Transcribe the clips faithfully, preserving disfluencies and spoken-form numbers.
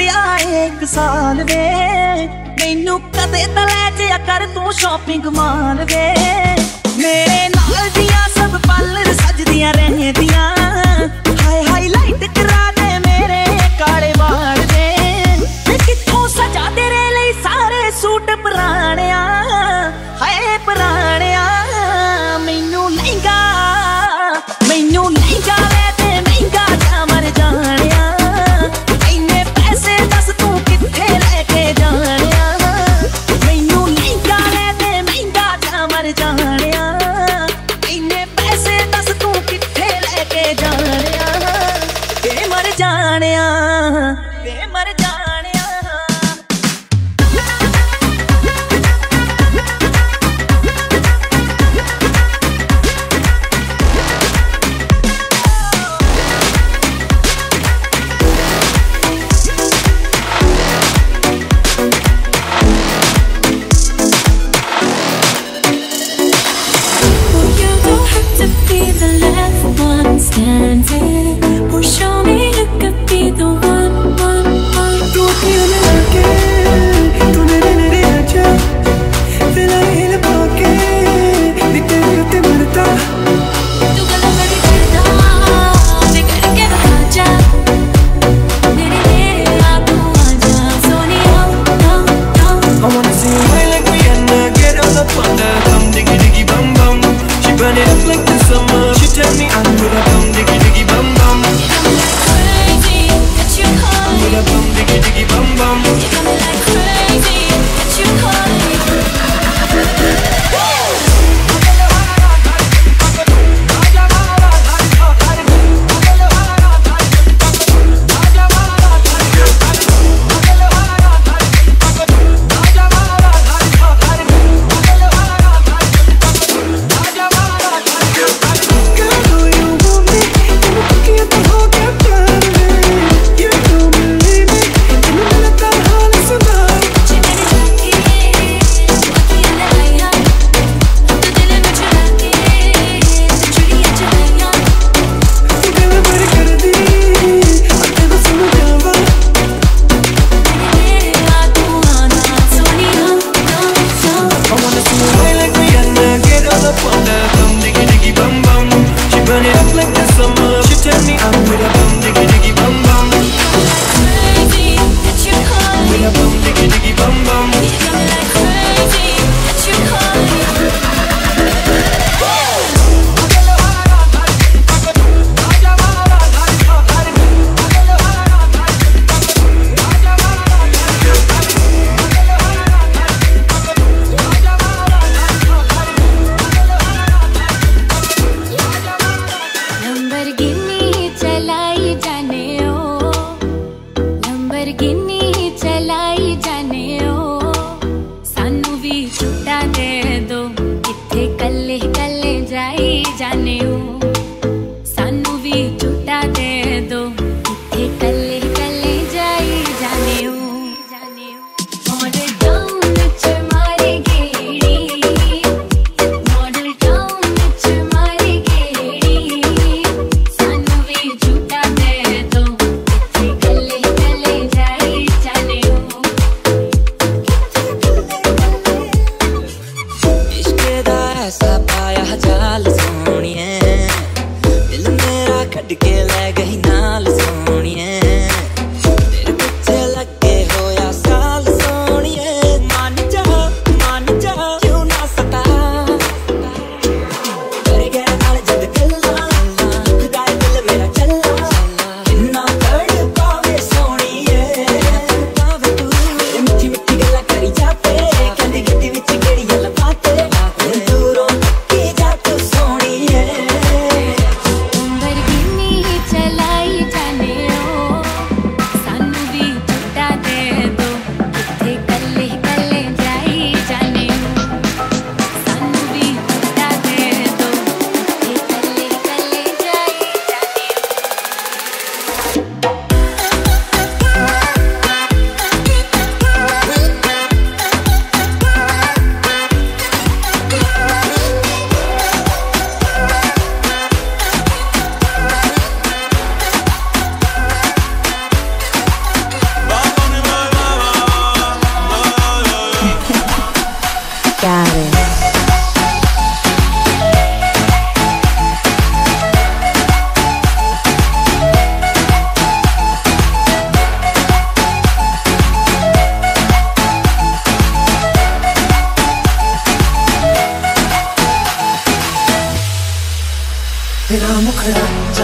कटिया एक साल वे मैनू कदे तां लै जिया कर तू शॉपिंग माल वे मेरे नाल दियां सब पार्लर सजदियां रहदियां हाय हाईलाइट करा दे मेरे काले बाल वे कित्थों सजा तेरे लई सारे सूट पुराणिया हाय पुराणिया मैनू लहंगा मैनू लहंगा वे ते महंगा जा मर जानिया इन्ने पैसे दस तू कित्थे लेके जानिया मैनू लहंगा वे ते महंगा जा मर जानिया इन्ने पैसे दस तू कित्थे लेके जानिया ते मर जानिया ते मर जानिया Or show me you could be the one, one, one. Tu tiene la que, tu nere nere acha, te la hila paake, ni tere te marta. Tu gala badi karda, de karke bata ja, mere mere aap aaja, soniya, dum dum. I wanna see you smile like Rihanna, get all up on that, dum diggy diggy bum bum. She burn it up like the summer. She tell me I'm with a bum diggy diggy bum bum. You got me like crazy, that you calling. With a bum diggy diggy bum bum. You got me like crazy, that you calling.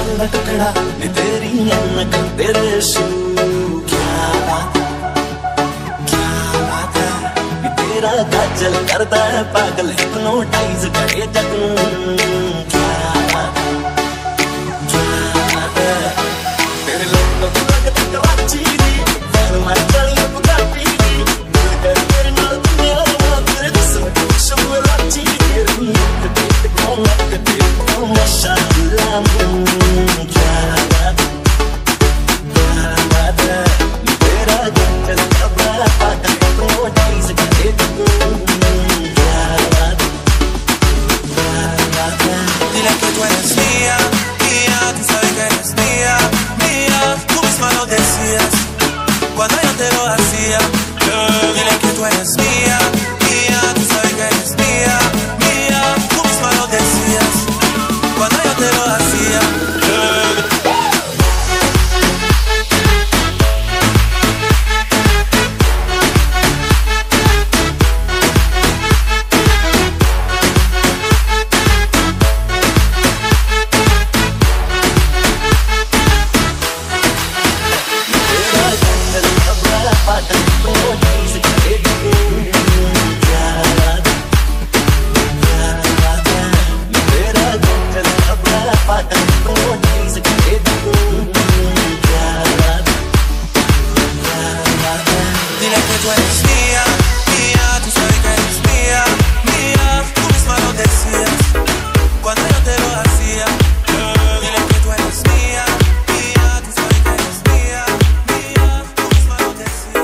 दिल दा टुकड़ा नी तेरी अनक तेरे शू क्या बात क्या बात है नी तेरा काजल करदा है पागल हिप्नोटाइज करे जग नूं क्या बात क्या बात है तेरे लोग तो तक तक वाची दी फिर मैं चली बुगाटी दी दिल कर तेरे नाल दुनिया ना तेरे जिस्म की खुशबू लाची तेरी एक बीत को एक बीत को माशाअल्लाह क्या बात क्या बात है तेरा काजल करदा है पागल हिप्नोटाइज करे जग नूं क्या बात क्या बात है Dile que tú eres mía, mía, tú sabes que eres mía, mía, tú misma lo decías cuando yo te lo hacía. Dile que tú eres mía, mía, tú sabes que eres mía, mía, tú misma lo decías cuando yo te lo hacía. Dile que tú eres mía, mía, tú sabes que eres mía, mía, tú misma lo decías cuando yo te lo hacía. Dile que tú eres mía, mía, tú sabes que eres mía, mía, tú misma lo decías.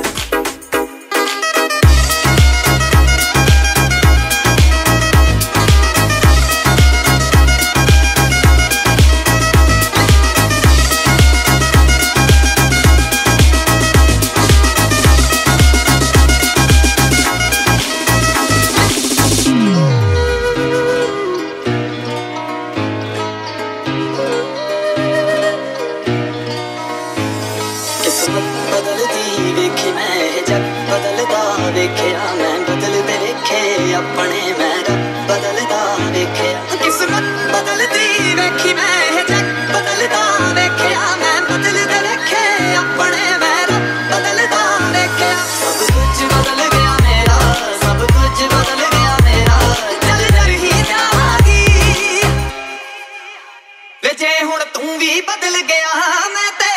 किस्मत बदलदी वेखी मैं जग बदलदा वेखिया मैं बदलदे वेखे अपने मैं रब बदलदा वेखिया किस्मत बदलदी वेखी मैं जग बदलदा वेखिया मैं बदलदे वेखे अपने मैं रब बदलदा वेखिया सब कुछ बदल गया मेरा सब कुछ बदल गया मेरा चल चल ही जागी वे जे हुण तू भी बदल गया मैं ते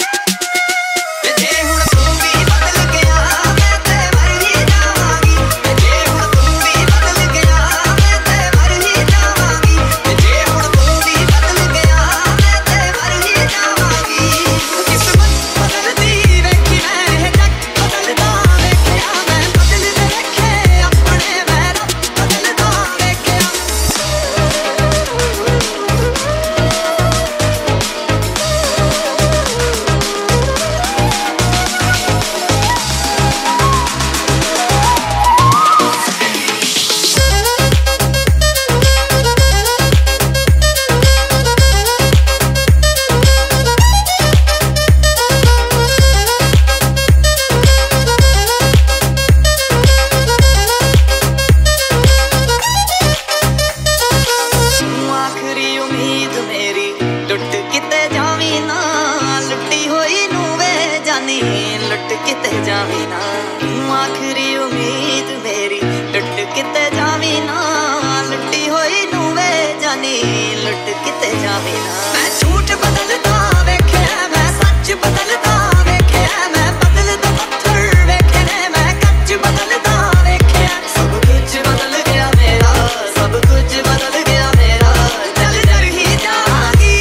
लुट किते जावी ना आखिरी उम्मीद मेरी लुट किते जावी ना लुटी होई नू वे जानी लुट किते जावी ना मैं झूठ बदलदा वेखे मैं सच बदलदा वेखे मैं बदलदा पत्थर वेखे मैं कच्च बदलदा वेखे सब कुछ बदल गया मेरा सब कुछ बदल गया मेरा चल चल ही जागी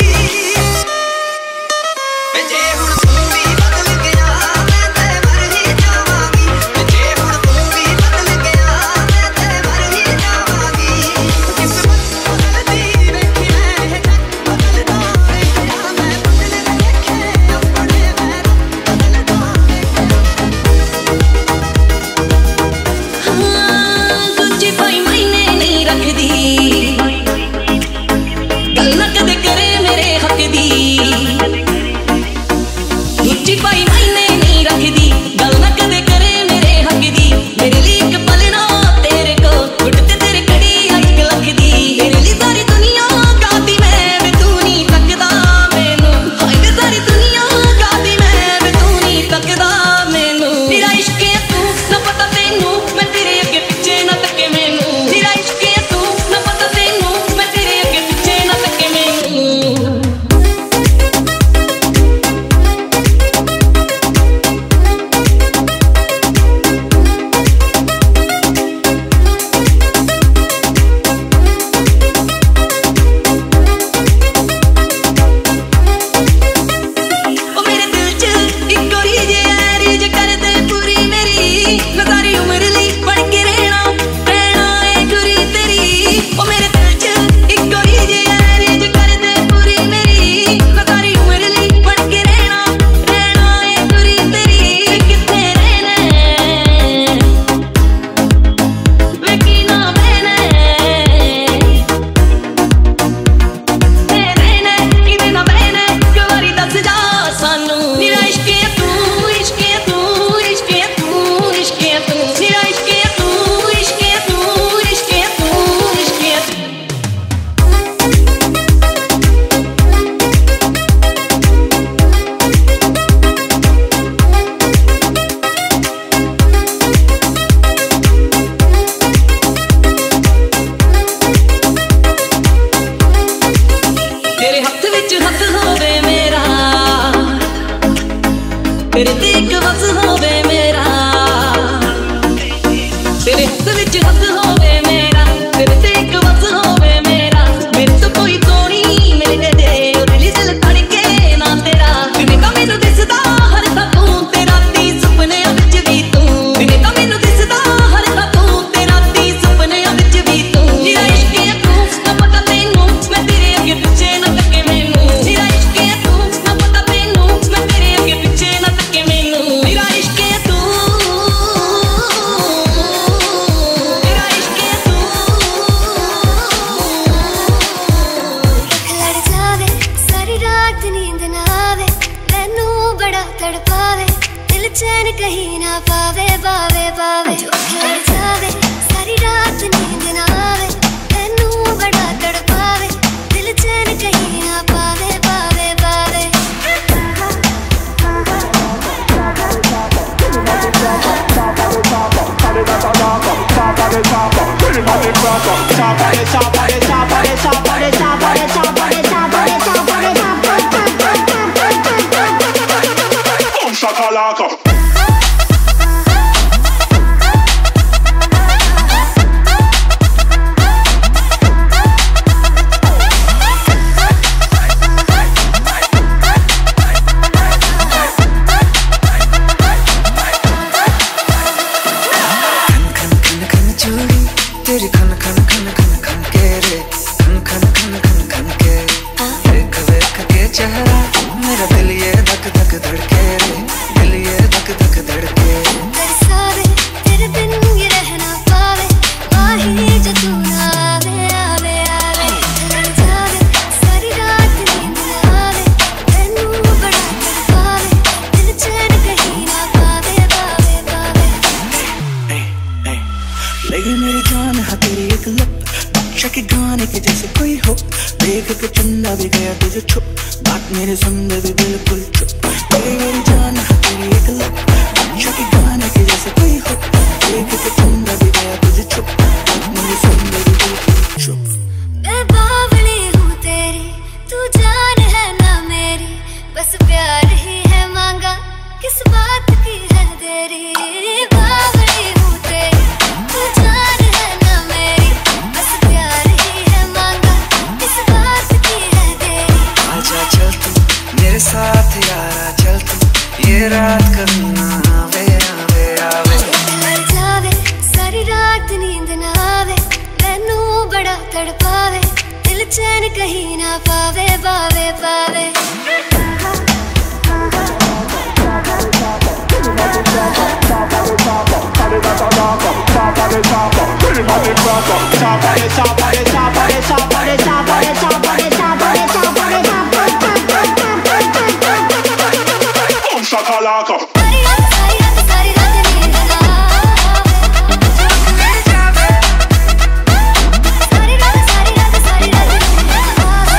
जे हुण तू भी बदल गया मैं ते मर ही जावांगी जे हुण तू भी बदल गया मैं ते मर ही जावांगी किस्मत बदलदी वेखी मैं जग बदलदा विच हथ होवे मेरा, तेरे ते इक वस होवे मेरा, तेरे हथ विच हथ होवे मेरा, तेरे ते इक वस होवे मेरा। मेरे तो कोई कोनी मिले दे उरली दिल तड़के ना तेरा। दिने का मैनू दिसदा हर ता तू, तेरा ती सुपने विच भी तू। दिने का मैनू दिसदा हर ता तू, तेरा ती सुपने विच भी तू। मेरा इश्क है तू ना पता तैनू, मैं तेरे अगे पिछे ना तके मैनू। मेरा इश्क है तू ना पता तैनू, मैं तेरे अगे पिछे ना तके मैनू। मेरा इश्क है तू, मेरा इश्क है तू। लड़ जावे सारी रात नींद ना आवे, मैनू बड़ा तड़पावे, दिल चैन कहीं ना पावे पावे पावे। लड़ जावे सारी रात नींद ना आवे, मैनू बड़ा तड़पावे, दिल चैन कहीं ना पावे पावे पावे। Shakalaka. तेरी खन खन खन खन खन के रे, खन खन खन खन खन के। देख देख के चेहरा मेरा दिल ये धक धक धड़के रे, दिल ये धक धक धड़के। तरसावे तेरे बिन ये रह ना पावे, वाही जो तू ना आवे आवे आवे। लड़ जावे सारी रात नींद ना आवे, मैनू बड़ा तड़पावे, दिल चैन कहीं ना पावे पावे पावे। लगे मेरी जान हाँ तेरी एक लप, नक्शा के गाने के जैसे कोई हो। देख के चंदा भी गया तुझे छुप, बात मेरे संग भी बिल्कुल चुप। लगे मेरी जान हाँ तेरी एक लप, नक्शा के गाने के जैसे कोई हो। देख के चंदा भी गया तुझे छुप, बात मेरे संग भी बिल्कुल चुप। मैं बावली हूँ तेरी, तू जान है ना मेरी, बस प्यार ही है मांगा, किस बात की है देरी। बावली हूँ तेरी, तू जान है ना मेरी, बस प्यार ही है मांगा, किस बात की है देरी। आजा चल तू मेरे साथ यारा, चल तू ये रात कभी ना आवे आवे आवे। लड़ जावे सारी रात नींद ना आवे, मैनू बड़ा तड़पावे, दिल चैन कहीं ना पावे पावे पावे। Shakalaka. सारी रात सारी रात सारी रात नींद ना आवे, सारी रात सारी रात सारी रात नींद ना आवे।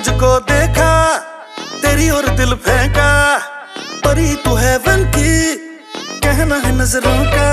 तुझको देखा तेरी और दिल फेंका, परी तू हेवन की कहना है नजरों का।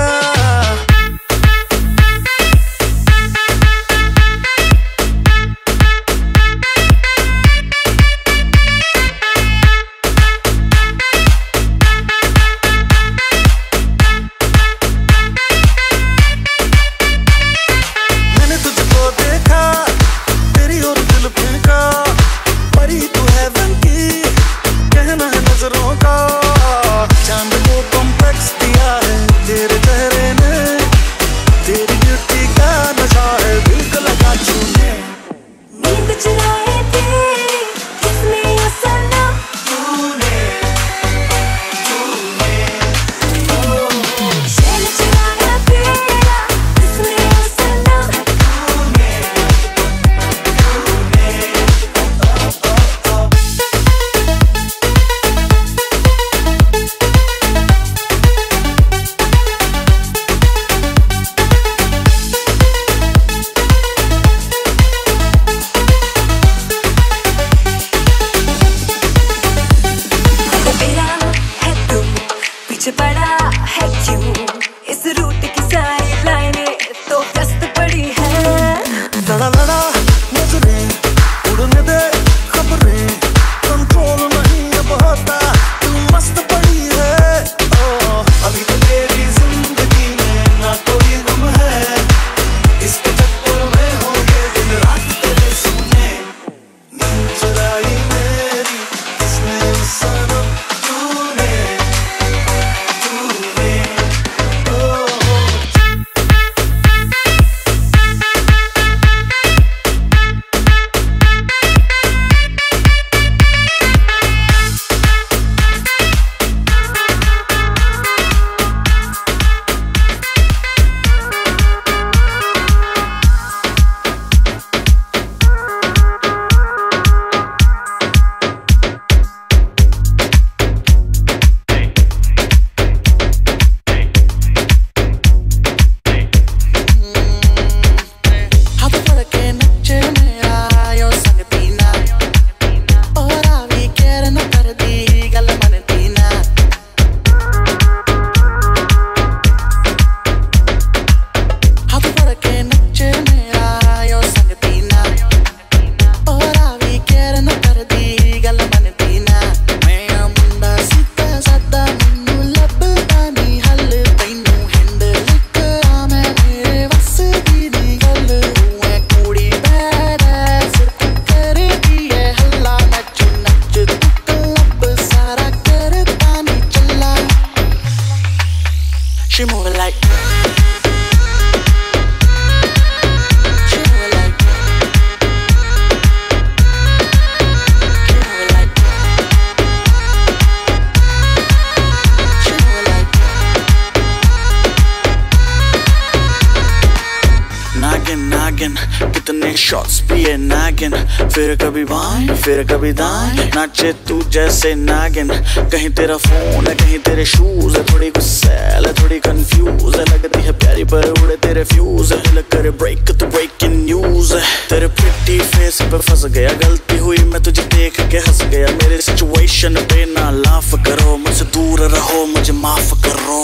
कितने शॉट्स पिए नागिन, फिर कभी बाएं फिर कभी दाएं, नाचे तू जैसे नागिन। कहीं तेरा फोन है कहीं तेरे शूज है, थोड़ी गुस्सैल है थोड़ी कंफ्यूज है, लगती है प्यारी पर उड़े तेरे फ्यूज है, दिल करे ब्रेक तो ब्रेकिंग न्यूज है। तेरे प्रिटी फेस पे फंस गया, गलती हुई मैं तुझे देख के हंस गया, मेरे सिचुएशन पे ना लाफ करो, मुझसे दूर रहो मुझे माफ करो।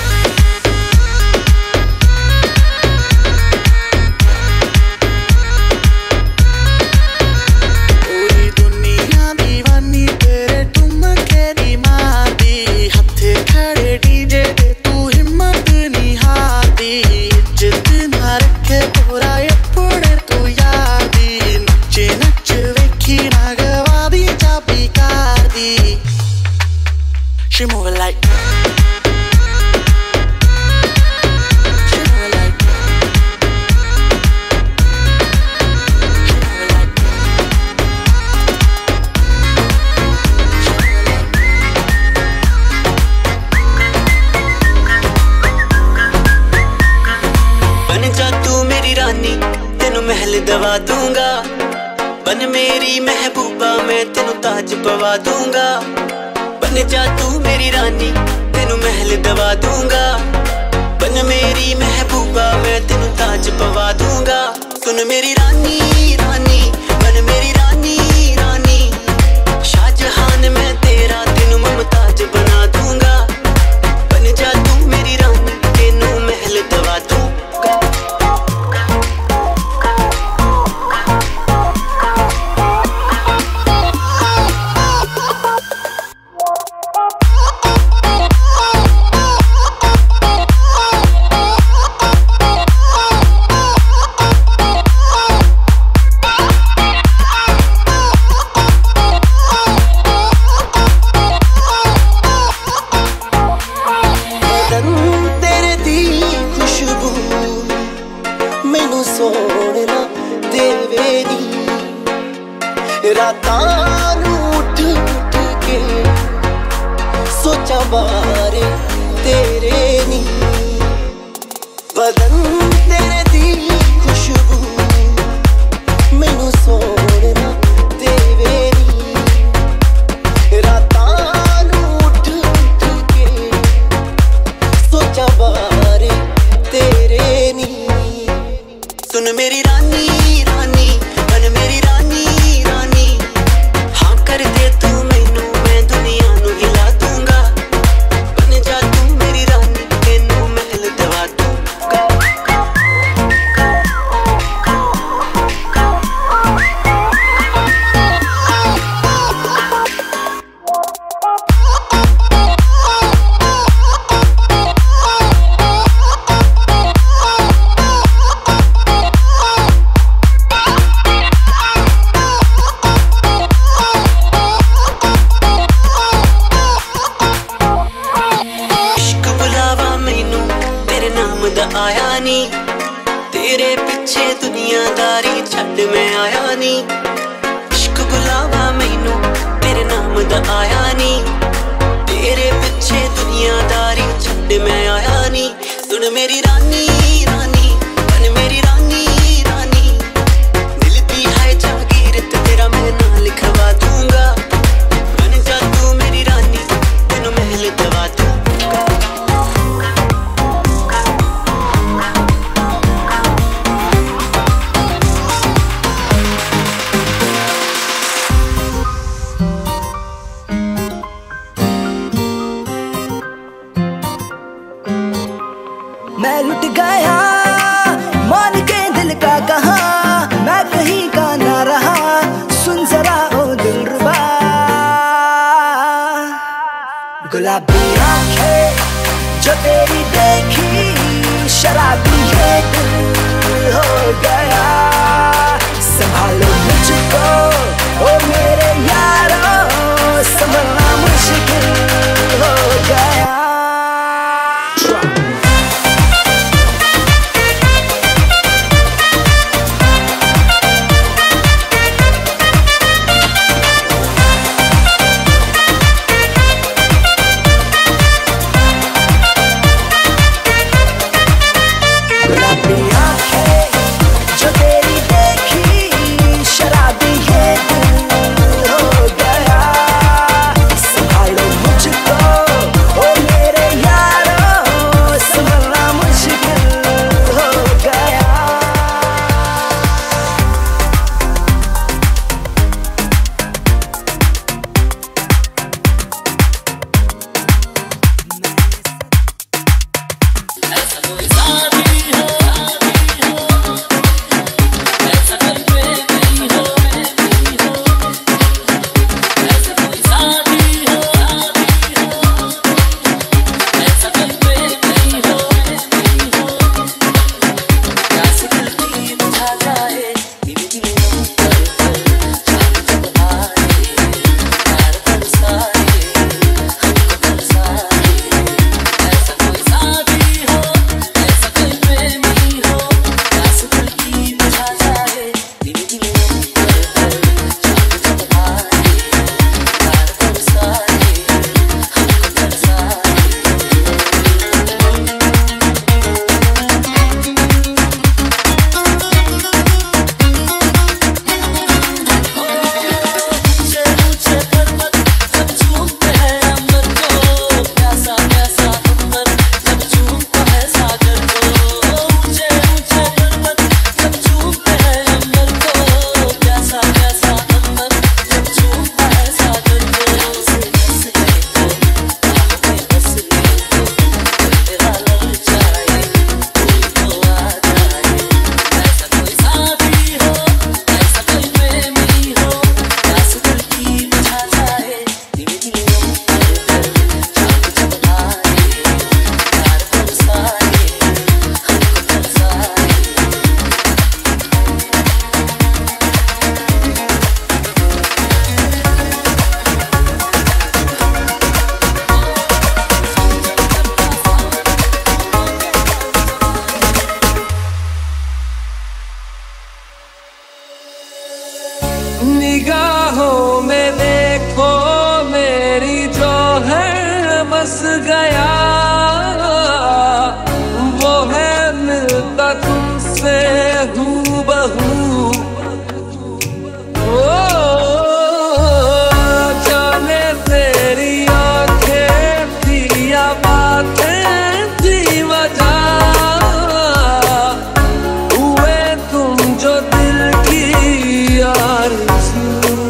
She moving like She moving like She moving like बन जा तू मेरी रानी, तेनू महल दवा दूंगा, बन मेरी महबूबा मैं तेनू ताज पवा दूंगा। बन जा तू मेरी रानी, तेनू महल दवा दूंगा, बन मेरी महबूबा मैं तेनू ताज पवा दूंगा। सुन मेरी रानी रानी, बन मेरी रानी रानी। रातां नूं उठ उठ के सोचा बारे तेरे नी बदन तेरे दी खुशबू मैनू सोना देवे नी रातां नूं उठ उठ के सोचा बारे तेरे नी सुन मेरी रानी रानी बन मेरी रानी रानी हाँ कर दे तू मैनू मैं दुनिया नू हिला दूंगा बन जा तू मेरी रानी तेनू महल दवा दूंगा आया नी तेरे पीछे दुनियादारी छड़ मैं आया नी इश्क बुलावा मैनू तेरे नाम दा आया नी तेरे पीछे दुनियादारी छड़ मैं आया नी सुन मेरी रानी रानी बन मेरी रानी रानी दिल दी है जागीर तेरा मैं नाम लिखवा दूंगा बन जा तू मेरी रानी तेनू महल दवा दूंगा मैं लुट गया मान के दिल का कहा मैं कहीं का ना रहा सुन जरा ओ दिलरुबा गुलाबी आंखें जो तेरी देखी शराबी है दिल हो गया संभालो मुझको ओ मेरे यारो संभलना मुश्किल हो गया निगाहों में देखो मेरी जो है बस गया, वो है मिलता तुमसे हूबहू। ओ जाने तेरी आंखें थी या बातें थी वजह, हुए तुम जो दिल की आरज़ू।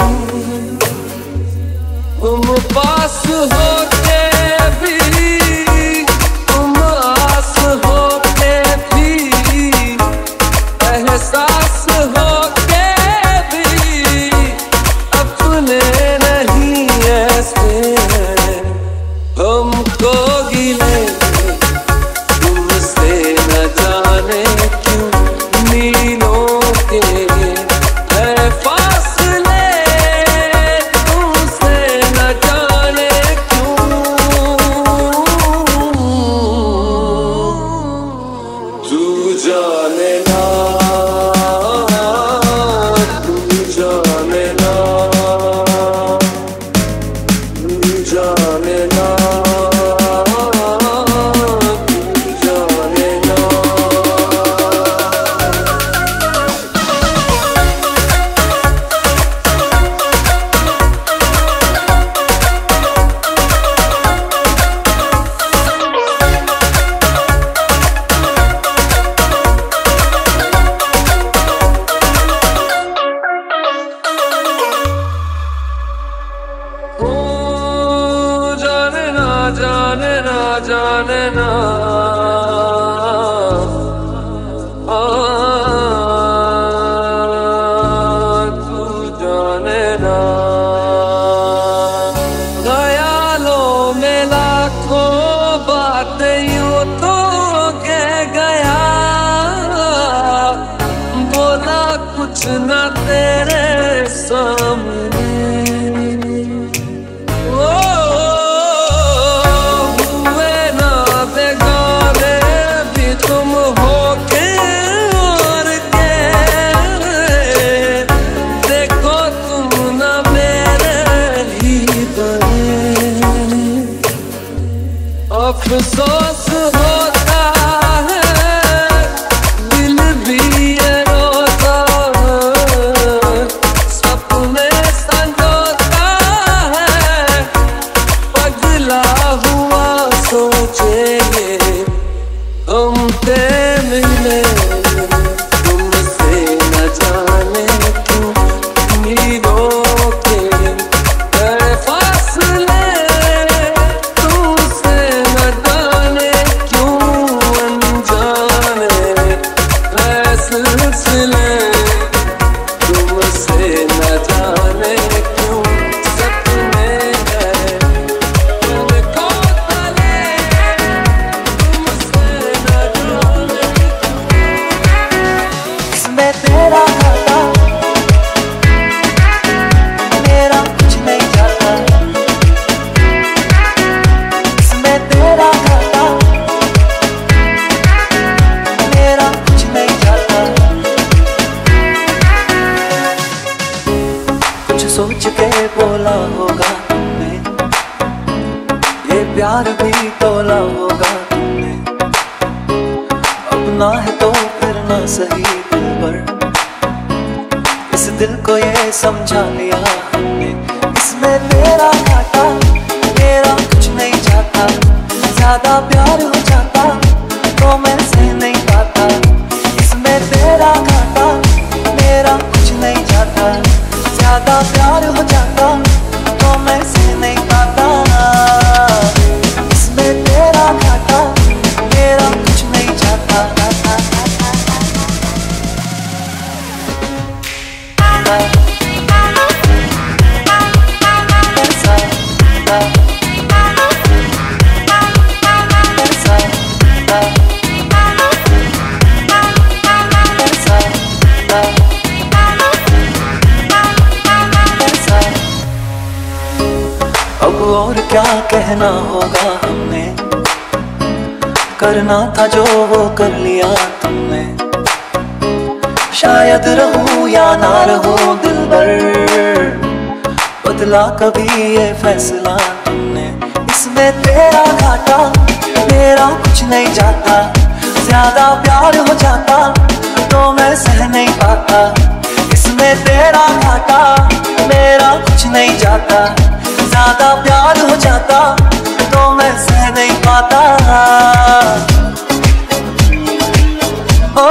तुम पास होके भी, तुम आस होके भी, एहसास होके भी अपने नहीं ऐसे हमको गिले तुमसे न जाने क्यों मीलों के है फासले, तुमसे न जाने क्यों। तू जाने ना, तू जाने ना, तू जाने ना, तू जाने ना। ओ जाने ना, जाने ना, जाने ना, आ, तू जाने ना। ख्यालों में लाखों बातें यूं तो कह गया, बोला कुछ ना तेरे सामने। ओ हुए ना बेगाने भी तुम होके और के, देखो तुम ना मेरे ही बने। अफसोस होता है दिल भी ये रोता है, सपने संजोता है पगला हुआ सोचे हम ते मिले तुमसे न जाने क्यों मीलों के है फासले, तुमसे न जाने क्यों अनजाने है सिलसिले, तुमसे न जाने क्यों सपने हैं तुमको तले, तुमसे न जाने इसमें तेरा खाता मेरा कुछ नहीं जाता, इसमें तेरा खाता मेरा कुछ नहीं जाता। कुछ सोच के बोला होगा तुमने, ये प्यार भी तोला होगा तुमने, अपना है तो फिर ना सही दिल पर, इस दिल को ये समझा लिया हमने। इसमें तेरा घाटा मेरा कुछ नहीं जाता, ज्यादा प्यार हो जाता तो मैं सह नहीं पाता। इसमें तेरा घाटा मेरा कुछ नहीं जाता, ज्यादा प्यार हो जाता तो मैं सह नहीं पाता। इसमें तेरा घाटा मेरा कुछ नहीं जाता। अब और क्या कहना होगा हमने, करना था जो वो कर लिया तुमने। शायद रहूं या ना रहूं दिलबर, बोला कभी ये फैसला तुमने, इसमें तेरा घाटा मेरा कुछ नहीं जाता। ज्यादा प्यार हो जाता तो मैं सह नहीं पाता, इसमें तेरा घाटा मेरा कुछ नहीं जाता। ज्यादा प्यार हो जाता तो मैं सह नहीं पाता। ओ,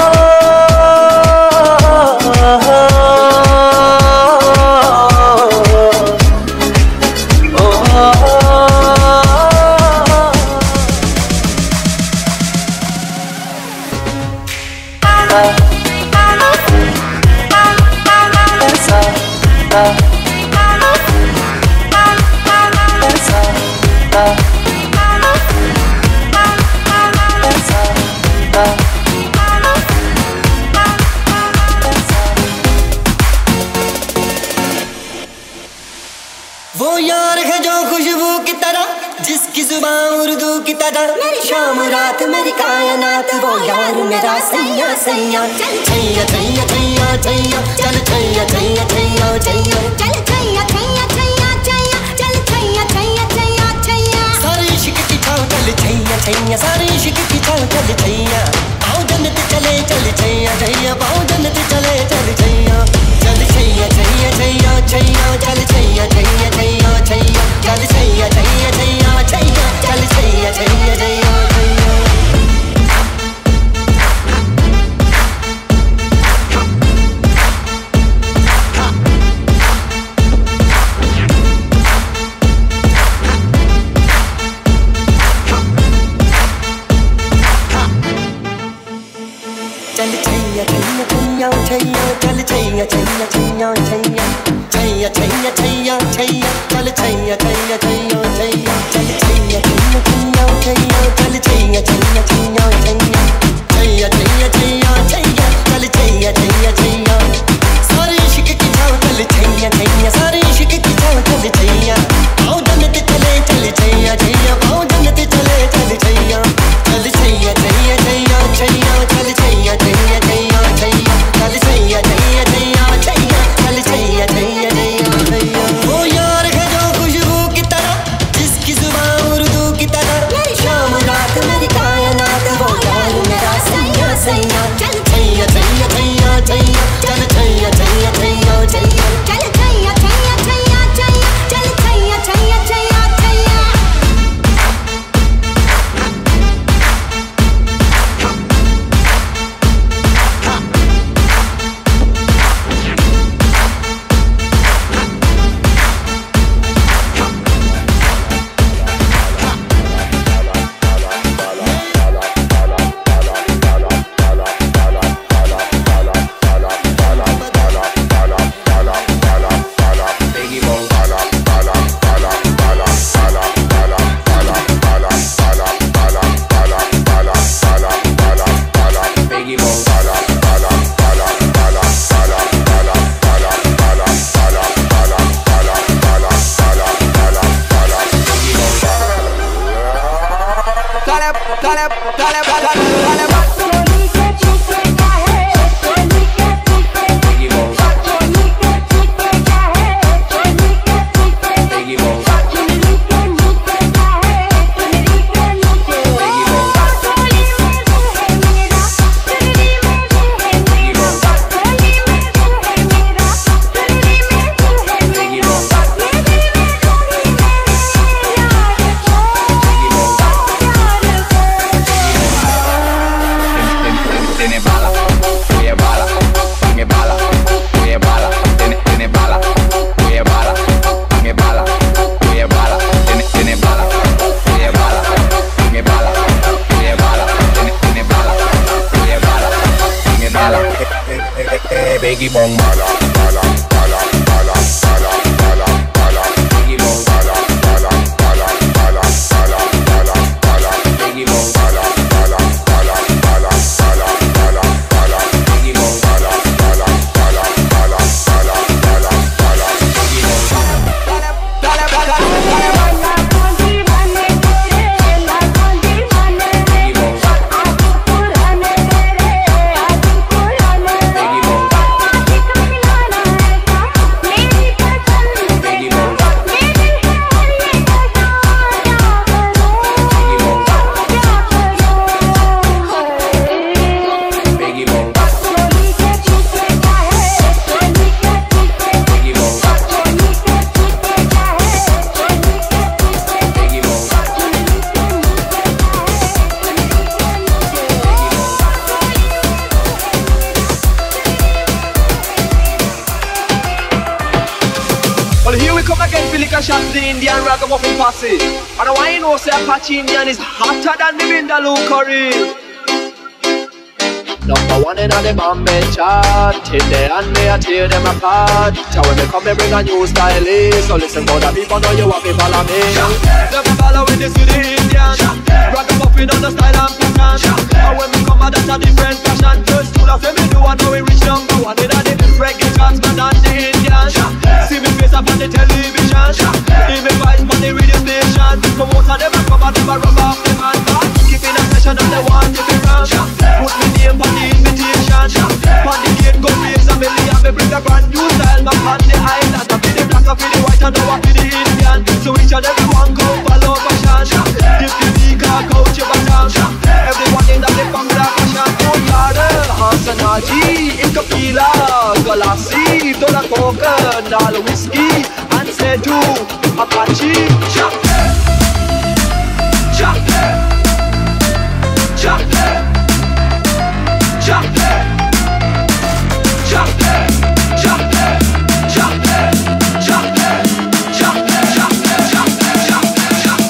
वो यार है जो खुशबू की तरह, जिसकी जुबान उर्दू की तरह। मेरी शाम रात मेरी कायनात, वो यार मेरा सैया सैया। चल छैया छैया छैया छैया, चल छैया छैया छैया छैया, चल छैया छैया छैया छैया, चल छैया छैया छैया छैया। सारे इश्क की छाव चल छैया छैया, सारे इश्क की छाव चल छैया। पाँव जन्नत चले चल छैया छैया, पाँव जन्नत चले चल छैया। चल छैया छैया छैया छैया, चल छैया छैया छैया छैया, चल छैया छैया छैया छैया, चल छैया छैया छैया छैया। चल छैया छैया छैया छैया, चल छैया छैया छैया छैया, छैया छैया छैया छैया, चल छैया छैया छैया छैया, चल छैया छैया छैया छैया, चल छैया छैया छैया छैया, छैया छैया छैया छैया, चल छैया छैया छैया। सारे इश्क की छाव चल छैया छैया, सारे इश्क की छाव चल छैया। पाँव जन्नत चले चल छैया छैया, पाँव जन्नत चले चल छैया। चल छैया छैया छैया छैया, चल छैया छैया छैया छैया, चल छैया छैया छैया छैया, चल छैया छैया छैया छैया। वो यार है जो खुशबू की तरह, जिसकी जुबान उर्दू की तरह। मेरी शाम रात मेरी कायनात, वो यार मेरा सैया सैया। चल छैया छैया छैया छैया, चल छैया छैया छैया छैया, चल छैया छैया छैया छैया, चल Chaiyya Chaiyya Chaiyya Chaiyya. Biggie bong bala bala bala bala bala bala bala Biggie bong bala bala bala bala bala bala bala Biggie bong bala bala bala bala bala bala bala Biggie bong bala bala bala bala bala bala bala Biggie bong bala bala bala bala Biggie bong come again, Philika Shot, the Indian ragamuffin posse. And why you know say Apache Indian is hotter than the Vindaloo curry. Number one in all the Bombay chart. Hit the hand me and tear them apart. So when they come they bring a new style in. So listen to the people know you want to follow me. Never follow when they see the Indian. Ragamuffin on the style and pattern. And when we come out that's a different fashion. First two of them me do I know we reach number one. In a different reggae charts than the Indian. See me face up on the television. Hear me voice on the radio station. Promoter never come and never rub off the man. Keeping a session and they want to be round. Put me name on the invitation. On the gate go raise a million. Me bring a brand new style back on the island. I feel the black, I feel the white, and now I feel the Indian. So each and every one go follow fashion. If the big car coach you back down. Everyone in the lip and black fashion. Oh yada, Hassan Haji, Ikapila, Galassi, Tola Coca, Nal Whiskey, and Seju, Apache. Jump there, jump there, jump there. Jump there, jump there, jump there, jump there, jump there, jump there, jump there, jump there, jump there, jump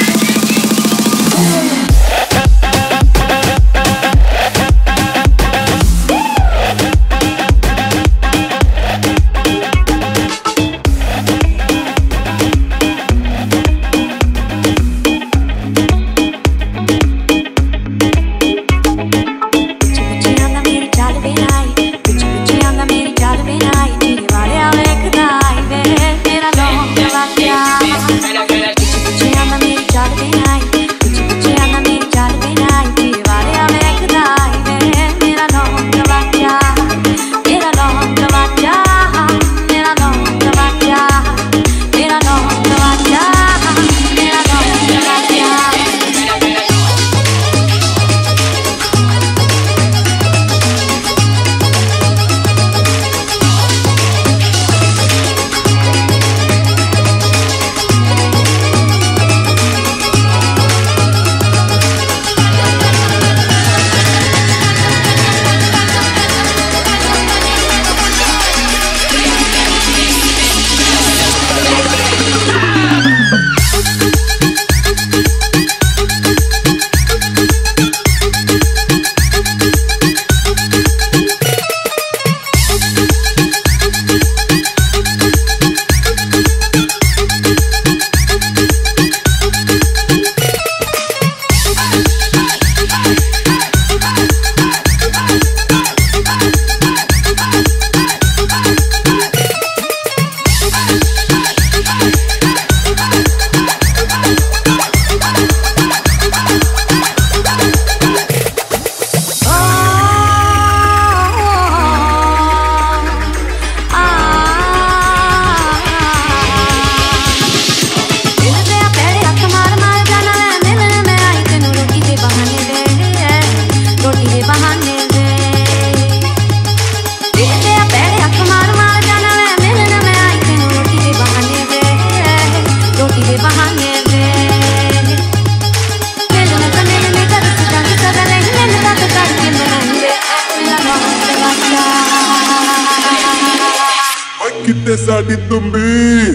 कितने साड़ी तुम भी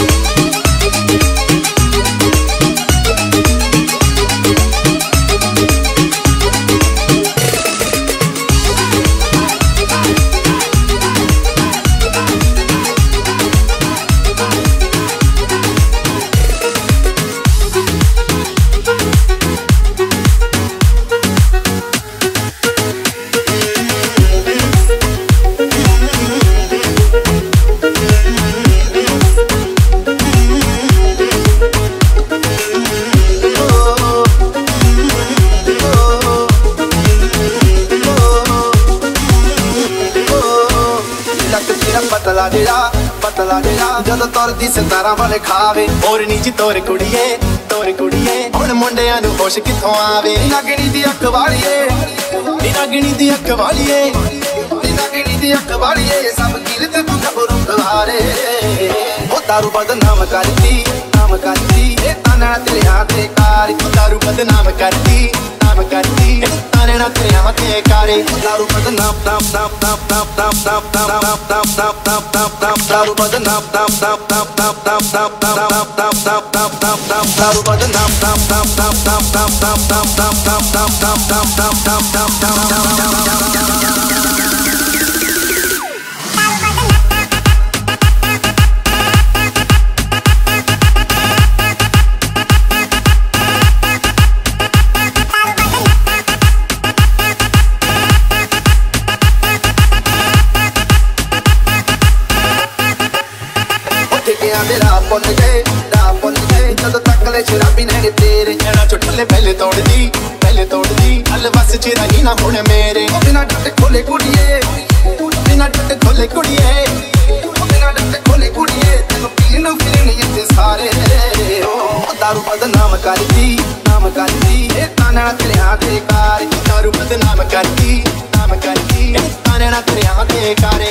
पतला जेड़ा पतला जेड़ा जद तुरदी सितारा वाले खावे और नीची तोर कुड़िए तोर कुड़िए हुण मुंडियां नू होश किथों आवे नागणी दी अख वालीए नागणी दी अख वालीए नागणी दी अख वालीए सब कीरत तू खबरू खवारे ओ दारू बदनाम करती नाम करती ए ताना तेरे हाथे कार दारू बदनाम करती नाम ਬਦਨਾਮ ਕਰਦੀ ਤਾਨੇ ਨਾ ਤੇਰੇ ਹੱਥੇ ਕਾਰੇ ਦਾਰੂ ਬਦਨਾਮ ਨਾਮ ਨਾਮ ਨਾਮ ਨਾਮ ਨਾਮ ਨਾਮ ਨਾਮ ਨਾਮ ਨਾਮ ਨਾਮ ਨਾਮ ਨਾਮ ਦਾਰੂ ਬਦਨਾਮ ਨਾਮ ਨਾਮ ਨਾਮ ਨਾਮ ਨਾਮ ਨਾਮ ਨਾਮ ਨਾਮ ਨਾਮ ਨਾਮ ਨਾਮ ਨਾਮ ਦਾਰੂ ਬਦਨਾਮ ਨਾਮ ਨਾਮ ਨਾਮ ਨਾਮ ਨਾਮ ਨਾਮ ਨਾਮ ਨਾਮ ਨਾਮ ਨਾਮ ਨਾਮ ਨਾਮ ਨਾਮ ਨਾਮ ਨਾਮ मेरा भुल गए राह भुल गए जदों तक ले शराबी ने तेरे नैना चुटले पहले तोड़ दी पहले तोड़ दी हल बस च रही ना हुण मेरे बिना डट खोले कुड़िए बिना डट खोले कुड़िए बिना डट खोले कुड़िए तेनू पीन पीन इत्थे सारे दारू बदनाम करदी नाम करदी ए ताने ना तेरे हाथ दे कार दारू बदनाम करदी नाम करदी ए ताने ना तेरे हाथ दे कारे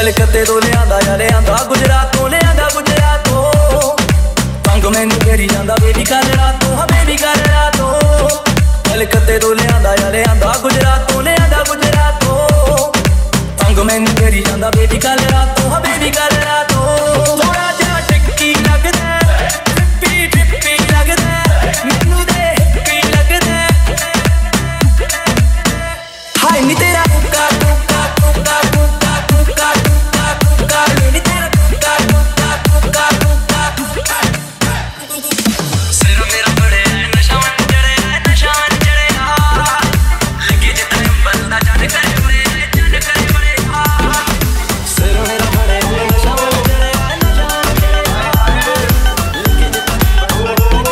कलकत्ते तो लियांदा या लियांदा गुजरात तो लियांदा गुजरात तो तंग मैनू घेरी जांदा बेबी कल रातों हाँ बेबी कल रातों कलकत्ते तो लियांदा या लियांदा गुजरात तो लियांदा गुजरात तो तंग मैनू घेरी जांदा बेबी कल रातों हाँ बेबी कल रातों थोड़ा जा टिक्की लगदा ट्रिप्पी ट्रिप्पी लगदा मैनू दे हिप्पी लगदा हाय नी तेरा कुक्का कुक्का कुक्का कुक्का कुक्का कुक्का कुक्का नी तेरा कुक्का कुक्का कुक्का कुक्का कुक्का सिर मेरा बड़े है नशा मन चढ़े है नशा मन चढ़े लगी जितना बंदा जाने करे बड़े जाने करे बड़े सिर मेरा बड़े है नशा मन चढ़े है नशा मन चढ़े लगी जितना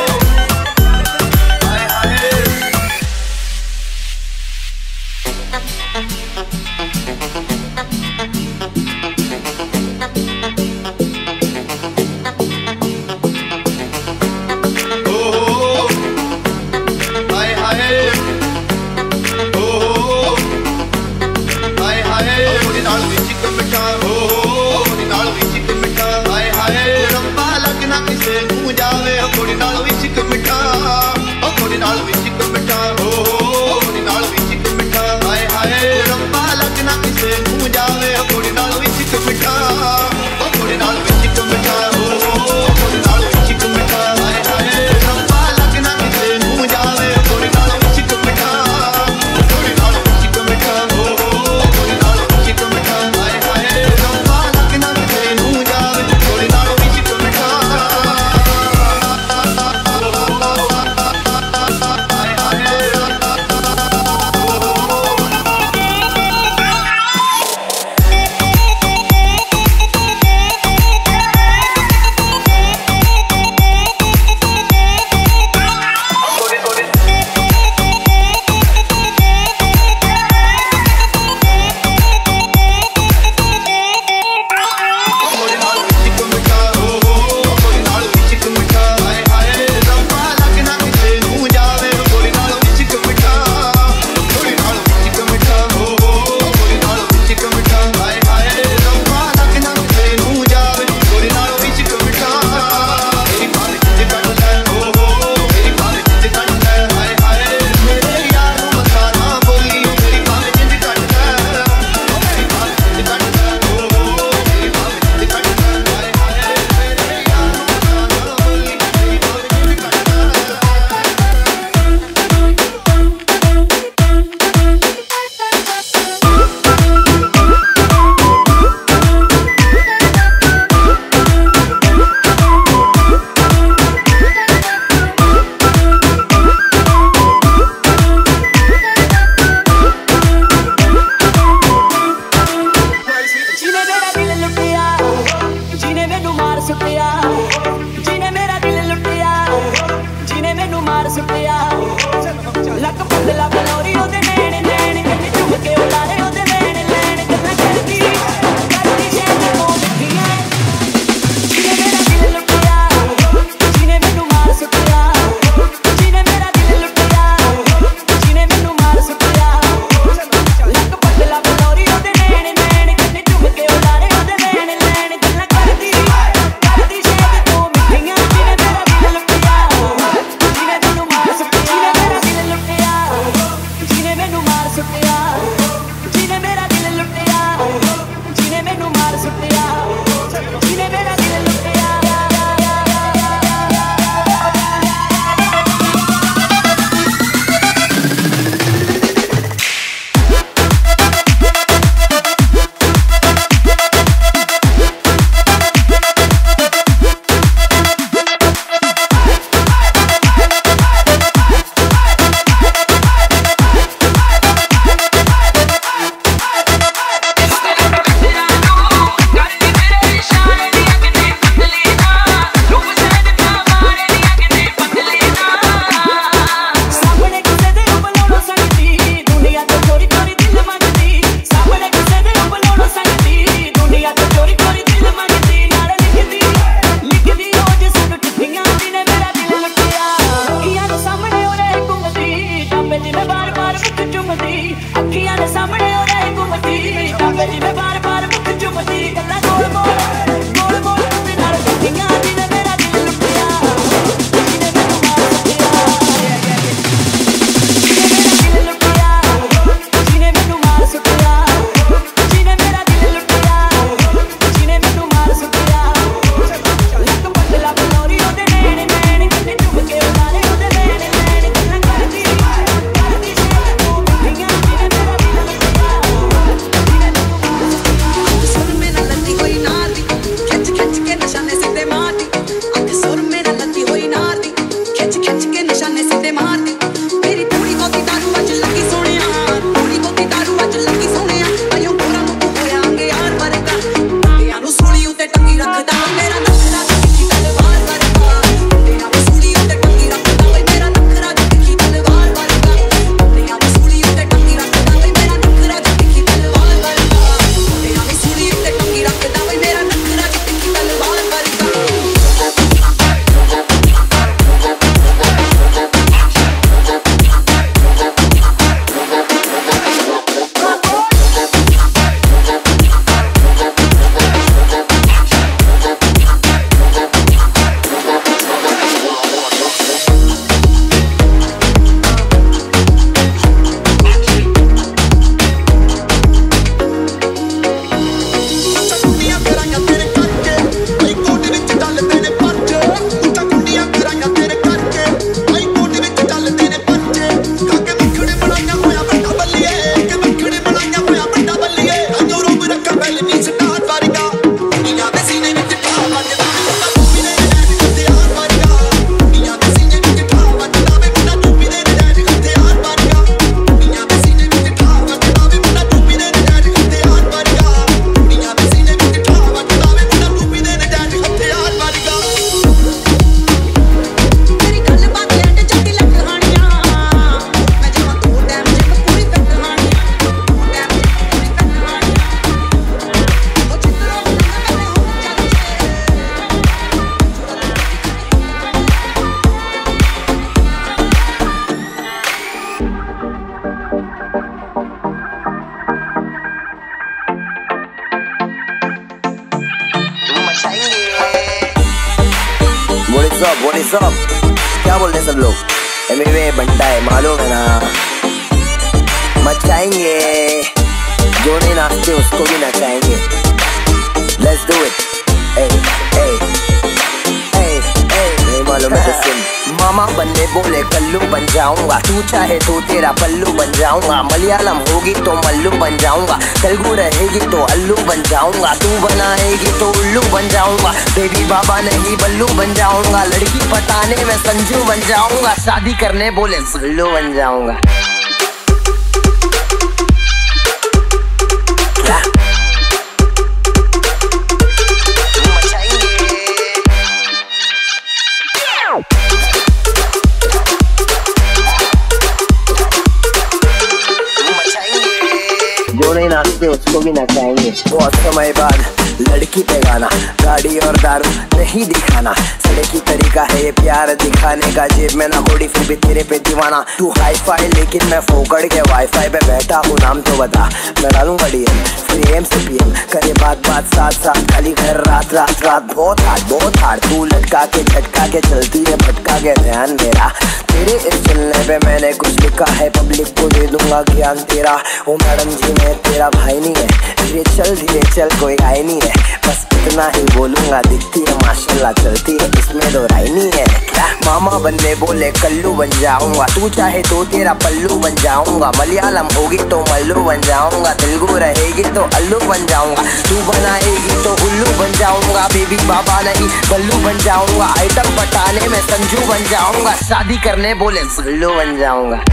up, what is up? क्या बोल रहे सब लोग? एमवे बंटा है मालूम है ना, मचाएंगे जो नहीं नाचते उसको भी नचाएंगे। Let's do it, hey, hey, hey, hey, नहीं मालूम है तो सुन। मामा बनने बोले कल्लू बन जाऊंगा, तू चाहे तो तेरा पल्लू बन जाऊंगा। मलयालम होगी तो मल्लू बन जाऊंगा, तेलुगु रहेगी तो अल्लू बन जाऊंगा। तू बनाएगी तो उल्लू बन जाऊंगा, बेबी बाबा नहीं बल्लू बन जाऊंगा। लड़की पटाने में संजू बन जाऊंगा, शादी करने बोले सुल्लू बन जाऊंगा। जो नहीं नाचते उसको भी नचाएंगे। बहुत समय बाद लड़की पे गाना, गाड़ी और दारू नहीं दिखाना। सड़की तरीका है ये प्यार दिखाने का, जेब में ना घोड़ी फिर भी तेरे पे दीवाना। तू हाई फाई लेकिन मैं फोकड़ के वाईफाई पे बैठा हूँ, नाम तो बता मैं डालूंगा डीएम फिर एम से पीएम। करे बात बात साथ साथ खाली घर रात रात रात। बहुत हार्ड बहुत हार्ड तू लटका के झटका के चलती है भटका के ध्यान मेरा। तेरे इस चलने पे मैंने कुछ लिखा है, पब्लिक को दे दूंगा ज्ञान तेरा। ओ मैडम जी मैं तेरा भाई नहीं है, धीरे चल धीरे चल कोई गाय नहीं है। बस इतना ही बोलूंगा, दिखती है माशाल्लाह चलती है इसमें दो राय नहीं है। मामा बनने बोले कल्लू बन जाऊंगा, तू चाहे तो तेरा पल्लू बन जाऊंगा। मलयालम होगी तो मल्लू बन जाऊंगा, तेलुगु रहेगी तो अल्लू बन जाऊंगा। तू बनाएगी तो उल्लू बन जाऊंगा, बेबी बाबा नहीं बल्लू बन जाऊंगा। आइटम पटाने में संजू बन जाऊंगा, शादी करने बोले सुल्लू बन जाऊंगा।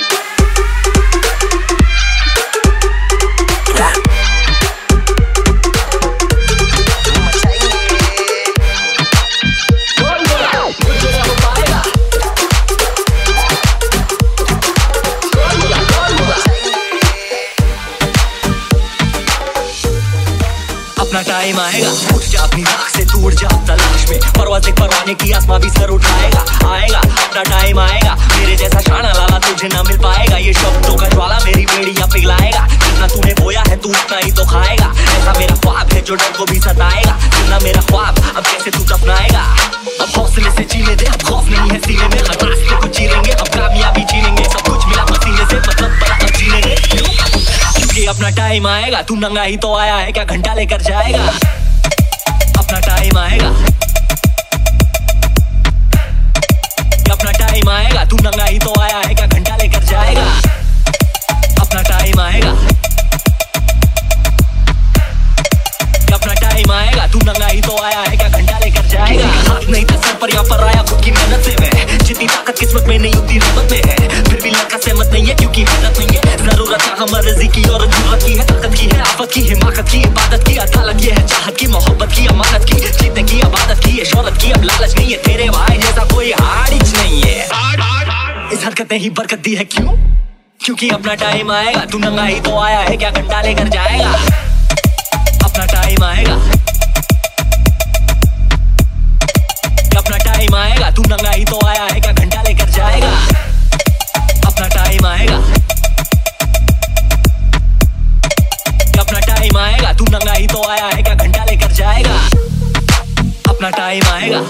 अपना टाइम आएगा, उठ जा अपनी राख से टूट जा तलाश में। परवाज़ परवाने की आत्मा भी सर उठाएगा, आएगा अपना टाइम आएगा। मेरे जैसा शाना लाला तुझे ना मिल पाएगा, ये शब्दों का ज्वाला मेरी बेड़ियां पिघलाएगा। जितना तूने बोया है तू उतना ही तो खाएगा, ऐसा मेरा ख्वाब है जो डर को भी सताएगा। सुनना मेरा ख्वाब अब कैसे तू दफनाएगा। अब हौसले से जीने दे, अब खौफ नहीं है सीने में। हर रास्ते को चीरेंगे, अब कामयाबी छीनेंगे। सब कुछ मिला पसीने से, मतलब बड़ा अब जीनेंगे। क्योंकि अपना टाइम आएगा, तू नंगा ही तो आया है, क्या घंटा लेकर जाएगा। अपना टाइम आएगा, अपना टाइम आएगा, तू नंगा ही तो आया है, क्या घंटा लेकर जाएगा। अपना टाइम आएगा, अपना टाइम आएगा, तू नंगा ही तो आया है, क्या घंटा लेकर जाएगा। हाथ नहीं था सर पर, यहाँ पर आया खुद की मेहनत से मैं। जितनी ताकत किस्मत में नहीं उतनी रहमत में है। फिर भी लड़का सहमत नहीं है क्योंकि मेहनत नहीं है। जरूरत है हम मर्जी की और जरूरत की है, ताकत की है, आफत की, हिमाकत की, इबादत की, अदालत की है, चाहत की, मोहब्बत की, अमानत की, जीतने की, आबादत की है, शोहरत की। अब लालच नहीं है, तेरे भाई जैसा कोई हारिज नहीं है। इस हरकत ने ही बरकत दी है, क्यों? क्योंकि अपना टाइम आएगा, तू नंगा ही तो आया है, क्या घंटा लेकर जाएगा। अपना टाइम आएगा, अपना टाइम आएगा, तू नंगा ही तो आया है, क्या घंटा लेकर जाएगा। अपना टाइम आएगा, अपना टाइम आएगा, तू नंगा ही तो आया है, क्या घंटा लेकर जाएगा। अपना टाइम आएगा,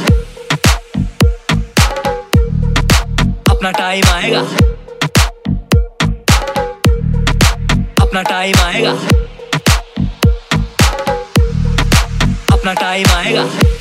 अपना टाइम आएगा, अपना टाइम आएगा, अपना टाइम आएगा।